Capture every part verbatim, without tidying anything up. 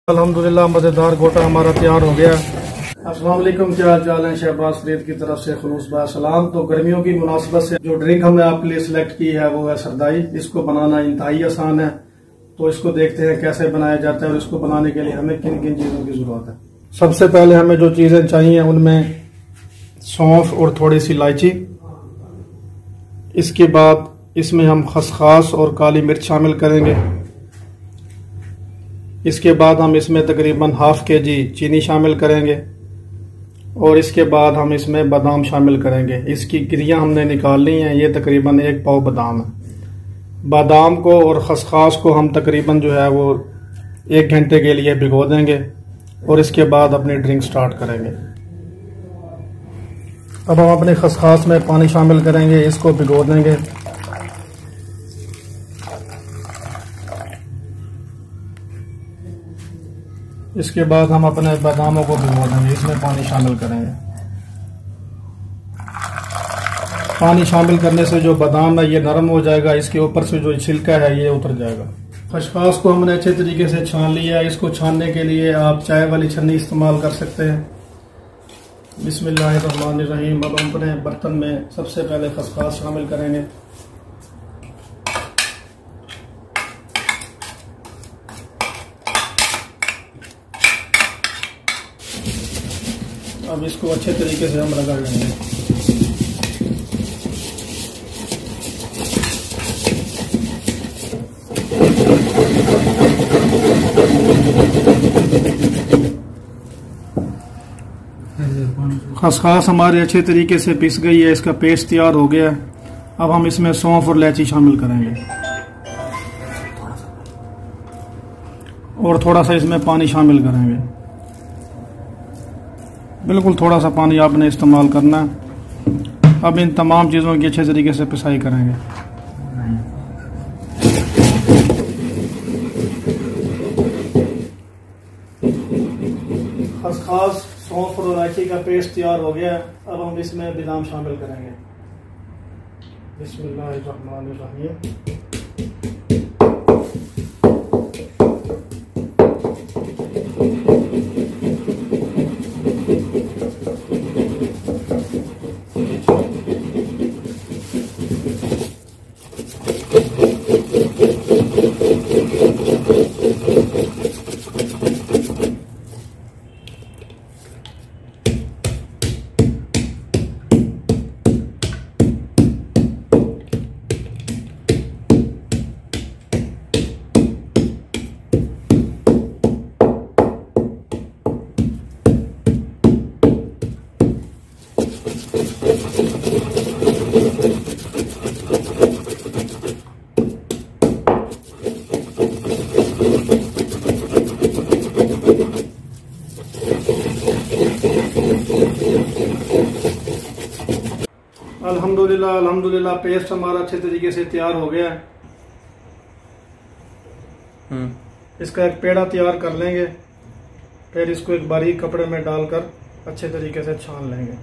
अल्हम्दुलिल्लाह मज़ेदार गोटा हमारा तैयार हो गया। अस्सलाम वालेकुम, क्या हाल चाल है। शहबाज फरीद की तरफ से खुलूस बा सलाम। तो गर्मियों की मुनासिबत से जो ड्रिंक हमने आपके लिए सिलेक्ट की है वो है सरदाई। इसको बनाना इंतहाई आसान है, तो इसको देखते हैं कैसे बनाया जाता है और इसको बनाने के लिए हमें किन किन चीज़ों की ज़रूरत है। सबसे पहले हमें जो चीज़ें चाहिए उनमें सौंफ और थोड़ी सी इलायची। इसके बाद इसमें हम खसखस और काली मिर्च शामिल करेंगे। इसके बाद हम इसमें तकरीबन हाफ के जी चीनी शामिल करेंगे और इसके बाद हम इसमें बादाम शामिल करेंगे। इसकी गिरियाँ हमने निकाल ली हैं, ये तकरीबन एक पाव बादाम है। बादाम को और खसखस को हम तकरीबन जो है वो एक घंटे के लिए भिगो देंगे और इसके बाद अपनी ड्रिंक स्टार्ट करेंगे। अब हम अपने खसखस में पानी शामिल करेंगे, इसको भिगो देंगे। इसके बाद हम अपने बादामों को भिगो देंगे, इसमें पानी शामिल करेंगे। पानी शामिल करने से जो बादाम है ये नरम हो जाएगा, इसके ऊपर से जो छिलका है ये उतर जाएगा। खसखस को हमने अच्छे तरीके से छान लिया है। इसको छानने के लिए आप चाय वाली छन्नी इस्तेमाल कर सकते हैं। बिस्मिल्लाहिर्रहमानिर्रहीम। अब हम अपने बर्तन में सबसे पहले खसखस शामिल करेंगे। अब इसको अच्छे तरीके से हम रगड़ लेंगे। खसखस हमारे अच्छे तरीके से पिस गई है, इसका पेस्ट तैयार हो गया है। अब हम इसमें सौंफ और इलायची शामिल करेंगे और थोड़ा सा इसमें पानी शामिल करेंगे। बिल्कुल थोड़ा सा पानी आपने इस्तेमाल करना है। अब इन तमाम चीज़ों की अच्छे तरीके से पिसाई करेंगे। खसखस, सौंफ और इलायची का पेस्ट तैयार हो गया। अब हम इसमें बादाम शामिल करेंगे। बिस्मिल्लाहिर्रहमानिर्रहीम। अल्हम्दुलिल्लाह अल्हम्दुलिल्लाह पेस्ट हमारा अच्छे तरीके से तैयार हो गया है। इसका एक पेड़ा तैयार कर लेंगे, फिर इसको एक बारीक कपड़े में डालकर अच्छे तरीके से छान लेंगे।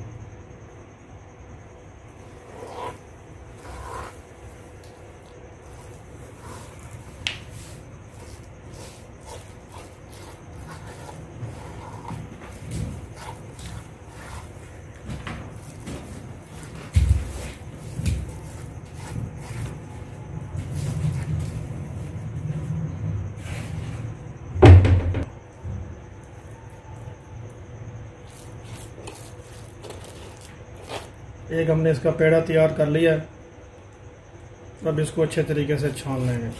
एक हमने इसका पेड़ा तैयार कर लिया है। अब इसको अच्छे तरीके से छान लेंगे।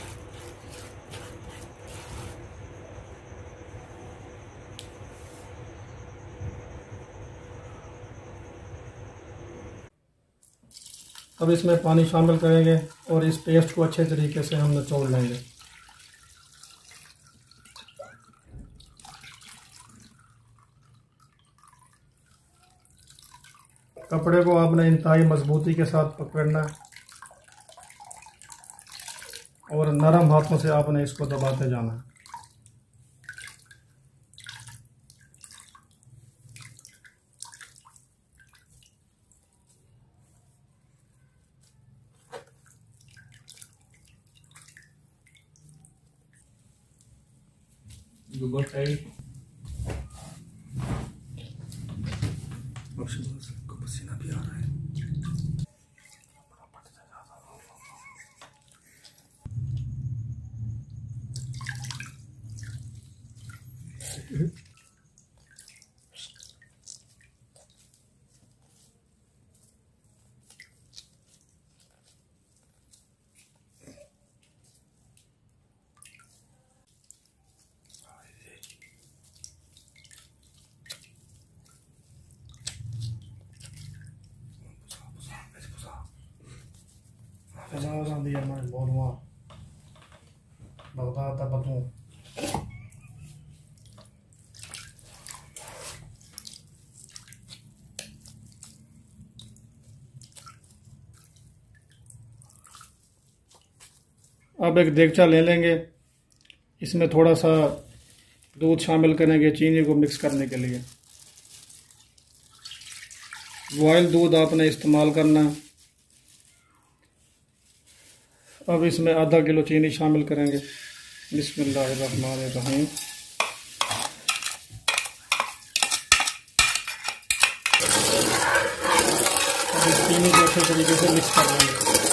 अब इसमें पानी शामिल करेंगे और इस पेस्ट को अच्छे तरीके से हम निचोड़ लेंगे। कपड़े को आपने इंतहाई मजबूती के साथ पकड़ना है और नरम हाथों से आपने इसको दबाते जाना है। गोटा ही पसीना भी आ रहा है। Kailangan diyan man bolwa. Bagata batu. अब एक देगचा ले लेंगे, इसमें थोड़ा सा दूध शामिल करेंगे चीनी को मिक्स करने के लिए। बॉयल दूध आपने इस्तेमाल करना है। अब इसमें आधा किलो चीनी शामिल करेंगे। बिस्मिल्लाहिर्रहमानिर्रहीम। अब इस चीनी को अच्छे तरीके से मिक्स कर लेंगे।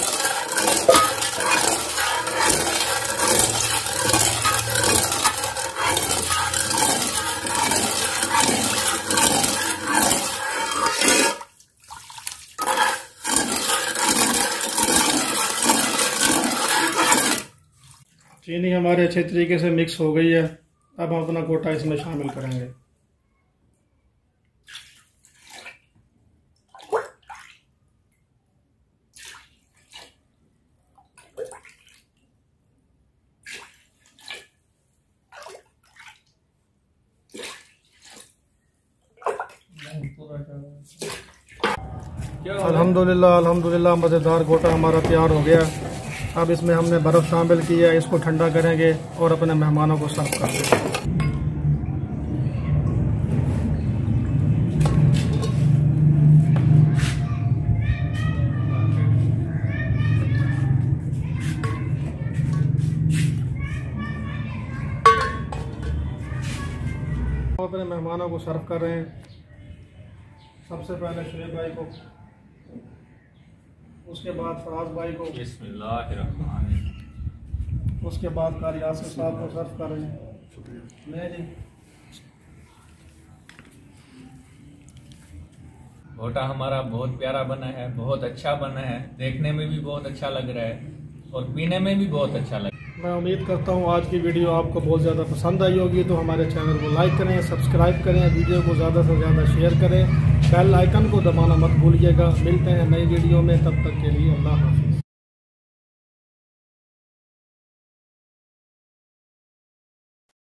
चीनी हमारे अच्छे तरीके से मिक्स हो गई है। अब हम अपना गोटा इसमें शामिल करेंगे। अल्हम्दुलिल्लाह अल्हम्दुलिल्लाह मज़ेदार गोटा हमारा तैयार हो गया। अब इसमें हमने बर्फ़ शामिल की है, इसको ठंडा करेंगे और अपने मेहमानों को सर्व कर देंगे। अपने मेहमानों को सर्व कर रहे हैं। सबसे पहले शुएब भाई को, उसके बाद फराज भाई को, बिस्मिल्लाहिर्रहमानिर्रहीम, उसके बाद कारी आसिफ साहब को सर्व कर रहे हैं। मैं जी गोटा हमारा बहुत प्यारा बना है, बहुत अच्छा बना है, देखने में भी बहुत अच्छा लग रहा है और पीने में भी बहुत अच्छा लग रहा है। मैं उम्मीद करता हूँ आज की वीडियो आपको बहुत ज़्यादा पसंद आई होगी। तो हमारे चैनल को लाइक करें, सब्सक्राइब करें, वीडियो को ज़्यादा से ज़्यादा शेयर करें, बेल आइकन को दबाना मत भूलिएगा। मिलते हैं नई वीडियो में, तब तक के लिए अल्लाह हाफ़िज़।